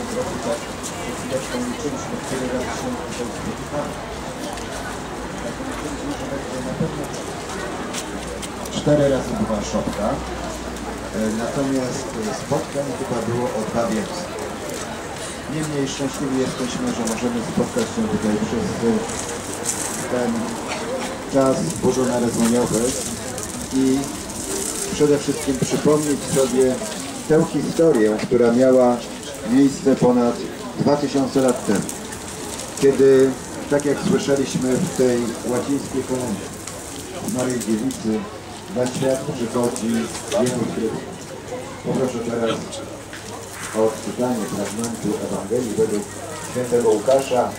tak chwileczkę liczyliśmy, który raz się tutaj spotykamy. Tak liczyliśmy, że będzie na pewno 4 razy była szopka. Natomiast spotkań chyba było o 2 więcej. Niemniej szczęśliwi jesteśmy, że możemy spotkać się tutaj przez ten czas bożonarodzeniowy i przede wszystkim przypomnieć sobie tę historię, która miała miejsce ponad 2000 lat temu, kiedy, tak jak słyszeliśmy w tej łacińskiej kolumnie z Maryi Dziewicy, na świat przychodzi Jezus Chrystus. Poproszę teraz o odczytanie fragmentu Ewangelii według świętego Łukasza,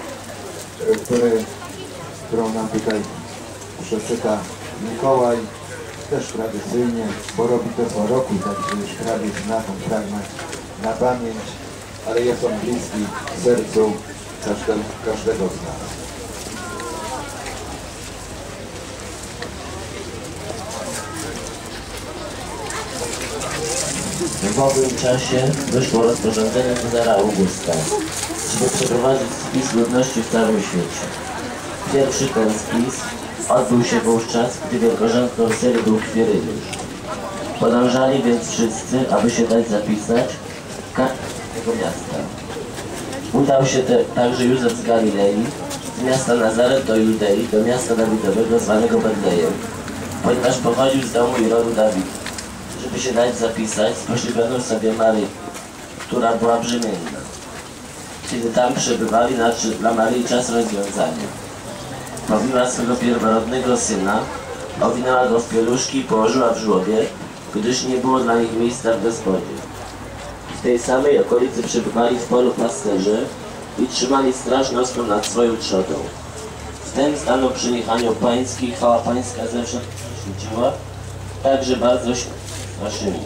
którą nam tutaj przeczyta Mikołaj, też tradycyjnie, bo robi to co roku, także już prawie zna ten fragment na pamięć, ale jest on bliski sercu każdego z nas. W owym czasie wyszło rozporządzenie Cezara Augusta, żeby przeprowadzić spis ludności w całym świecie. Pierwszy ten spis odbył się wówczas, gdy wielkorzędną Syrii był Kwiryniusz. Podążali więc wszyscy, aby się dać zapisać w każdego miasta. Udał się także Józef z Galilei, z miasta Nazaret do Judei, do miasta Dawidowego zwanego Betlejem, ponieważ pochodził z domu i rodu Dawida, żeby się dać zapisać z poślubioną sobie Maryją, która była brzemienna. Kiedy tam przebywali, nadszedł dla Maryi czas rozwiązania. Powiła swego pierworodnego syna, owinęła go w pieluszki i położyła w żłobie, gdyż nie było dla nich miejsca w gospodzie. W tej samej okolicy przebywali w polu pasterze i trzymali straż nocną nad swoją trzodą. Wtem stanął przy nich anioł pański, chwała pańska zewsząd świeciła, także bardzo się straszyli.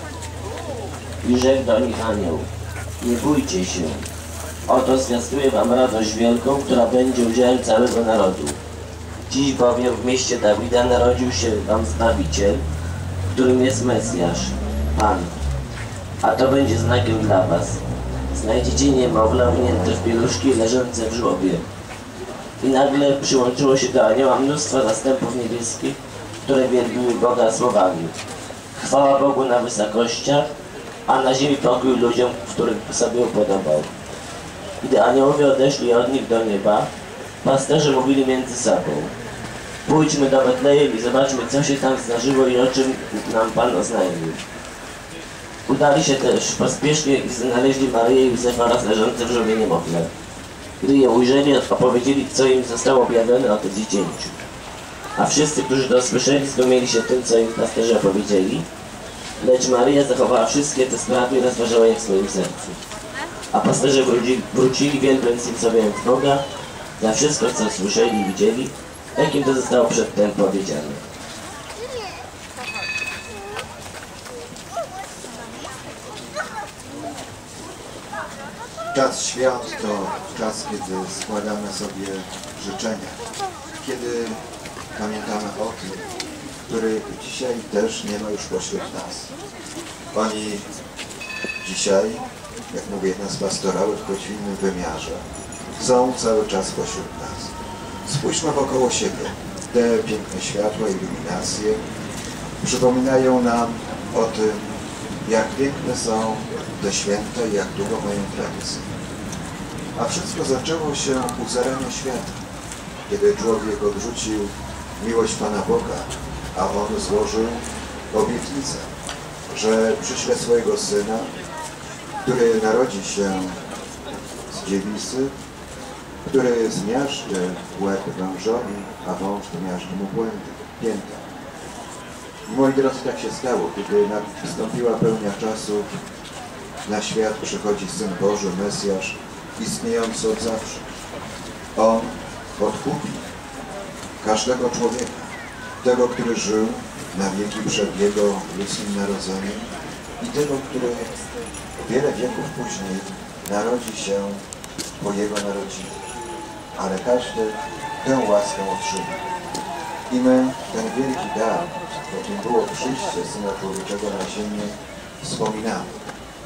I rzekł do nich anioł: nie bójcie się, oto zwiastuję wam radość wielką, która będzie udziałem całego narodu. Dziś bowiem w mieście Dawida narodził się wam Zbawiciel, którym jest Mesjasz, Pan. A to będzie znakiem dla was. Znajdziecie niemowlę owinięte w pieluszki leżące w żłobie. I nagle przyłączyło się do anioła mnóstwo zastępów niebieskich, które wielbiły Boga słowami: chwała Bogu na wysokościach, a na ziemi pokój ludziom, których sobie upodobał. Gdy aniołowie odeszli od nich do nieba, pasterze mówili między sobą: pójdźmy do Betlejem i zobaczmy, co się tam zdarzyło i o czym nam Pan oznajmił. Udali się też pospiesznie i znaleźli Maryję i Józefa oraz leżące w żłobie niemowlę. Gdy je ujrzeli, opowiedzieli, co im zostało objawione o tym dziecięciu. A wszyscy, którzy to słyszeli, zdumieli się tym, co im pasterze opowiedzieli, lecz Maryja zachowała wszystkie te sprawy i rozważała je w swoim sercu. A pasterze wrócili, wielbiąc i wstawiając Boga za wszystko, co słyszeli i widzieli, jakim to zostało przedtem powiedziane. Czas świąt to czas, kiedy składamy sobie życzenia, kiedy pamiętamy o tym, który dzisiaj też nie ma już pośród nas. Oni dzisiaj, jak mówi jedna z pastorałek, choć w innym wymiarze, są cały czas pośród nas. Spójrzmy wokoło siebie. Te piękne światła, iluminacje przypominają nam o tym, jak piękne są te święta i jak długo mają tradycję. A wszystko zaczęło się u zarania świata, kiedy człowiek odrzucił miłość Pana Boga, a On złożył obietnicę, że przyśle swojego Syna, który narodzi się z dziewicy, który zmiażdży łeb wężowi, a wąż zmiażdży mu pięta. Moi drodzy, tak się stało, kiedy nastąpiła pełnia czasu, na świat przychodzi Syn Boży, Mesjasz, istniejący od zawsze. On odkupi każdego człowieka, tego, który żył na wieki przed Jego ludzkim narodzeniem i tego, który wiele wieków później narodzi się po Jego narodzinie. Ale każdy tę łaskę otrzyma. I my ten wielki dar, jakim było przyjście Syna Człowieczego na ziemię, wspominamy.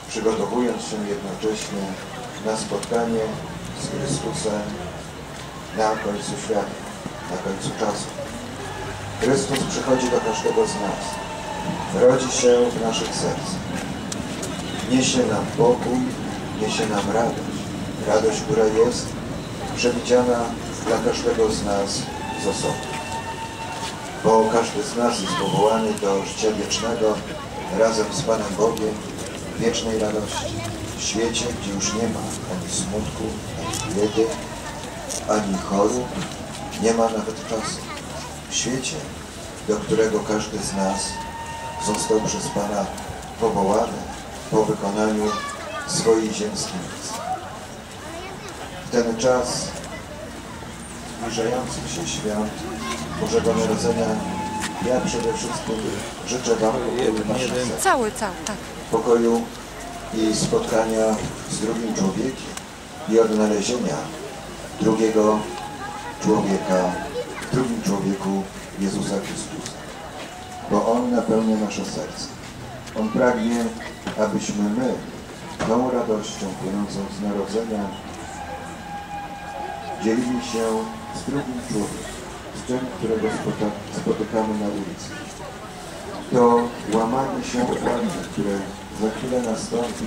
przygotowując się jednocześnie na spotkanie z Chrystusem na końcu świata, na końcu czasu. Chrystus przychodzi do każdego z nas, rodzi się w naszych sercach, niesie nam pokój, niesie nam radość, która jest przewidziana dla każdego z nas z osobna. Bo każdy z nas jest powołany do życia wiecznego razem z Panem Bogiem, wiecznej radości, w świecie, gdzie już nie ma ani smutku, ani biedy, ani chorób, nie ma nawet czasu. W świecie, do którego każdy z nas został przez Pana powołany po wykonaniu swojej ziemskiej misji. W ten czas zbliżających się świąt Bożego Narodzenia ja przede wszystkim życzę Wam pokoju w naszych sercach. Cały, tak. Pokoju i spotkania z drugim człowiekiem i odnalezienia drugiego człowieka w drugim człowieku Jezusa Chrystusa. Bo On napełnia nasze serce. On pragnie, abyśmy my tą radością płynącą z narodzenia dzielili się z drugim człowiekiem, z tym, którego spotykamy na ulicy. To łamanie się władzy, które za chwilę nastąpi,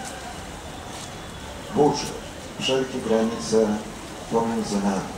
burzy wszelkie granice pomiędzy nami.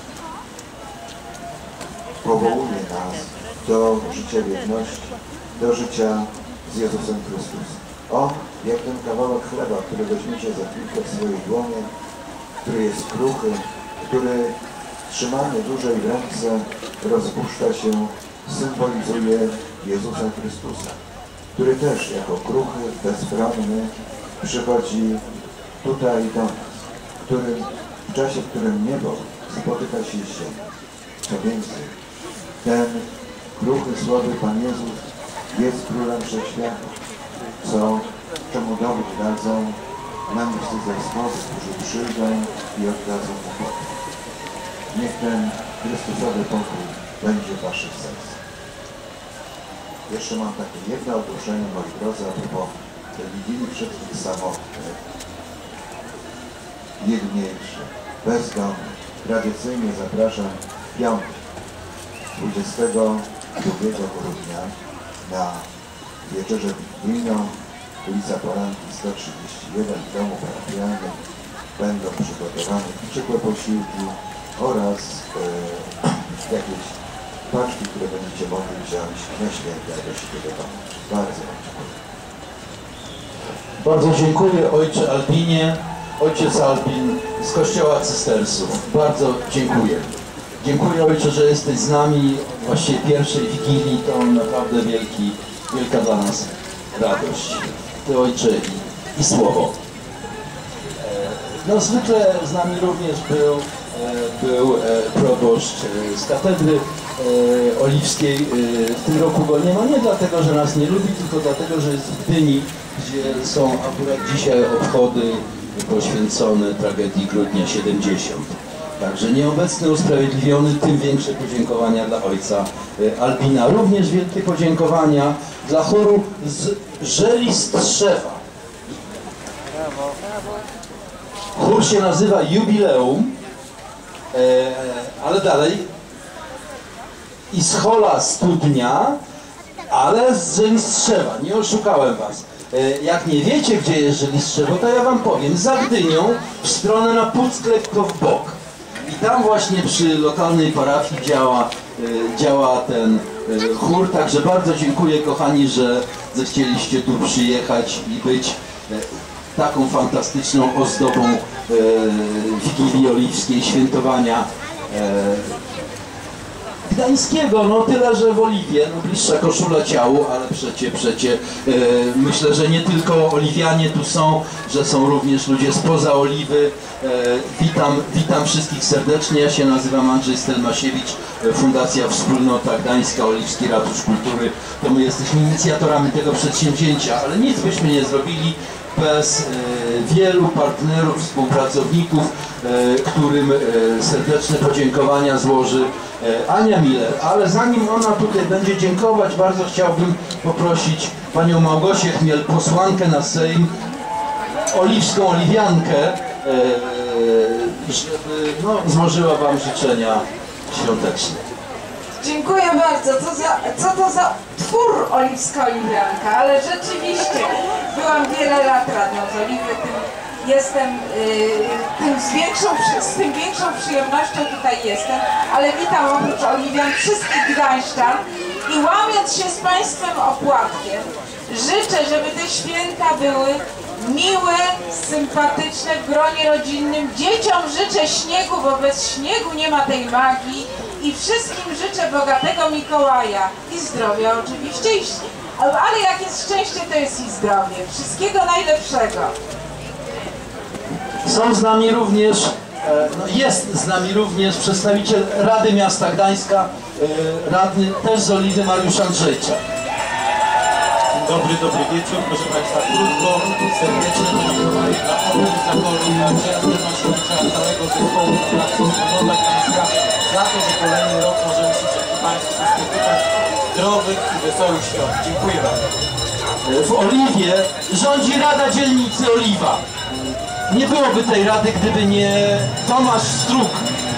Powołuje nas do życia w jedności, do życia z Jezusem Chrystusem. On, jak ten kawałek chleba, który weźmiecie za chwilkę w swojej dłonie, który jest kruchy, który trzymany dłużej w ręce rozpuszcza się, symbolizuje Jezusa Chrystusa, który też jako kruchy, bezbronny przychodzi tutaj do nas, w czasie, w którym niebo spotyka się z ziemią. Co więcej, ten kruchy, słaby Pan Jezus jest królem wszechświata, czemu dowód dadzą mędrcy ze wschodu, którzy przyjdą i oddadzą mu pokój. Niech ten Chrystusowy pokój będzie w waszych sercach. Jeszcze mam takie jedno ogłoszenie, moi drodzy, a propos tej Wigilii Wszystkich Samotnych, biedniejszych, bezdomnych. Tradycyjnie zapraszam w piątek, 22 grudnia na wieczerzę wigilijną, ulica Poranki 131 w domu parafialnym. Będą przygotowane ciepłe posiłki oraz jakieś paczki, które będziecie mogli wziąć na święta do siebie do domu. Bardzo Wam dziękuję. Bardzo dziękuję ojcze Albinie, ojciec Albin z kościoła Cystersów. Bardzo dziękuję. Dziękuję ojcze, że jesteś z nami właściwie pierwszej Wigilii. To naprawdę wielka dla nas radość. Ty ojcze i słowo. No zwykle z nami również był proboszcz z katedry oliwskiej. W tym roku go nie ma, nie dlatego, że nas nie lubi, tylko dlatego, że jest w Gdyni, gdzie są akurat dzisiaj obchody poświęcone tragedii grudnia 70. Także nieobecny, usprawiedliwiony, tym większe podziękowania dla ojca Albina. Również wielkie podziękowania dla chóru z Żeliststrzewa. Chór się nazywa Jubileum, ale dalej i z Hola Studnia, ale z Żelistrzewa. Nie oszukałem was. Jak nie wiecie, gdzie jest Żelistrzewo, to ja wam powiem. Za Gdynią, w stronę na Puck, lekko w bok. I tam właśnie przy lokalnej parafii działa ten chór. Także bardzo dziękuję, kochani, że zechcieliście tu przyjechać i być taką fantastyczną ozdobą Wigilii Oliwskiej, świętowania gdańskiego, no tyle, że w Oliwie, no bliższa koszula ciału, ale przecie myślę, że nie tylko oliwianie tu są, że są również ludzie spoza Oliwy. Witam wszystkich serdecznie, ja się nazywam Andrzej Stelmasiewicz, Fundacja Wspólnota Gdańska, Oliwski Ratusz Kultury. To my jesteśmy inicjatorami tego przedsięwzięcia, ale nic byśmy nie zrobili bez wielu partnerów, współpracowników, którym serdeczne podziękowania złoży Ania Miller. Ale zanim ona tutaj będzie dziękować, bardzo chciałbym poprosić panią Małgosię Chmiel, posłankę na Sejm, oliwską oliwiankę, żeby złożyła Wam życzenia świąteczne. Dziękuję bardzo. Co to za twór oliwska oliwianka, ale rzeczywiście byłam wiele lat radną z Oliwy, jestem, z tym większą przyjemnością tutaj jestem, ale witam oprócz oliwian wszystkich gdańszczan i łamiąc się z Państwem opłatkiem, życzę, żeby te święta były miłe, sympatyczne, w gronie rodzinnym. Dzieciom życzę śniegu, bo bez śniegu nie ma tej magii. I wszystkim życzę bogatego Mikołaja i zdrowia oczywiście, ale jak jest szczęście, to jest i zdrowie. Wszystkiego najlepszego. Są z nami również, jest z nami również przedstawiciel Rady Miasta Gdańska, radny też z Oliwy, Mariusz Andrzejczak. Dobry wieczór, proszę Państwa, krótko, serdeczne podziękowanie dla organizatorów, dla księdza Nosiewicza, całego zespołu pracy Narodowa Gdańska za to, że kolejny rok możemy się dzięki Państwu spotykać zdrowych i wesołych świąt. Dziękuję bardzo. W Oliwie rządzi Rada Dzielnicy Oliwa. Nie byłoby tej rady, gdyby nie Tomasz Struk.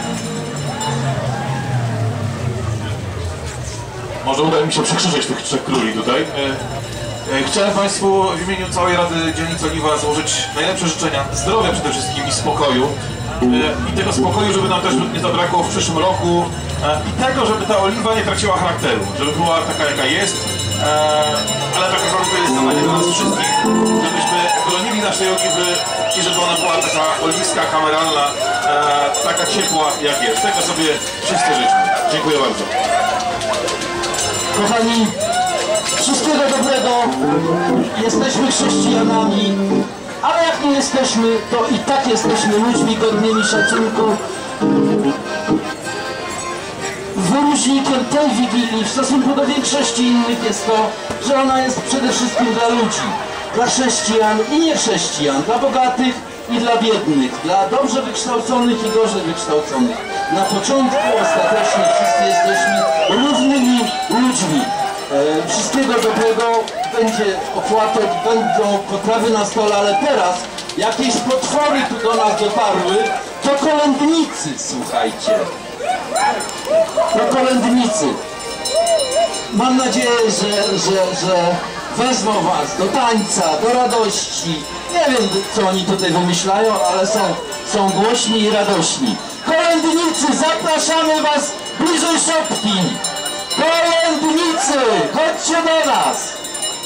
Może uda mi się przekrzyczeć tych trzech króli tutaj. Chciałem Państwu w imieniu całej Rady Dzielnicy Oliwa złożyć najlepsze życzenia zdrowia przede wszystkim i spokoju. I tego spokoju, żeby nam też nie zabrakło w przyszłym roku i tego, żeby ta Oliwa nie traciła charakteru, żeby była taka jaka jest, ale tak naprawdę jest zadanie dla nas wszystkich, żebyśmy bronili naszej Oliwy i żeby ona była taka oliwska, kameralna, taka ciepła jak jest. Tego sobie wszyscy życzmy. Dziękuję bardzo. Kochani, wszystkiego dobrego, jesteśmy chrześcijanami, ale jak nie jesteśmy, to i tak jesteśmy ludźmi godnymi szacunku. Wyróżnikiem tej Wigilii w stosunku do większości innych jest to, że ona jest przede wszystkim dla ludzi, dla chrześcijan i niechrześcijan, dla bogatych i dla biednych, dla dobrze wykształconych i gorzej wykształconych. Na początku, ostatecznie wszyscy jesteśmy równymi ludźmi. Wszystkiego dobrego, będzie opłatek, będą potrawy na stole, ale teraz jakieś potwory tu do nas dotarły, to kolędnicy, słuchajcie. To kolędnicy. Mam nadzieję, że wezmą was do tańca, do radości. Nie wiem, co oni tutaj wymyślają, ale są głośni i radośni. Kolędnicy, zapraszamy was bliżej szopki. Kolędnicy, chodźcie do nas!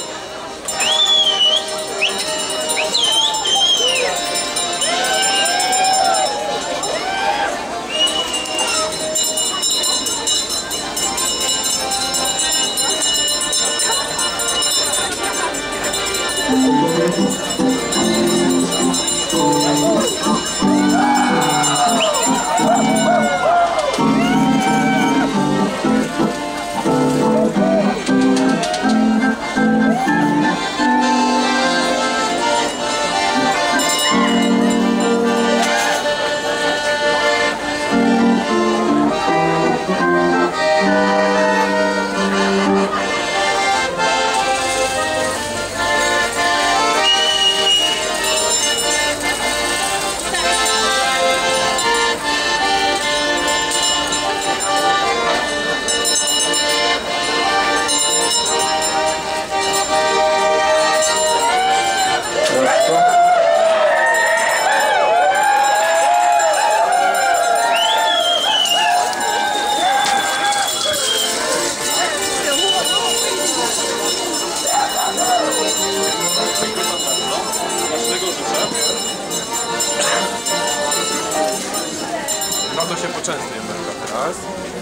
No to się poczęstujemy teraz.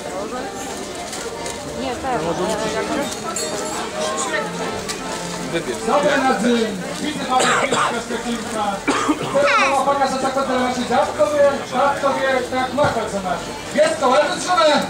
Nie, tak. Wybierz. Dobre nadzy, widzę Panie perspektywka. Chcę pokazać tak to nasi dziadkowie, tak machać za nasze. Jest kołędy trzymaj!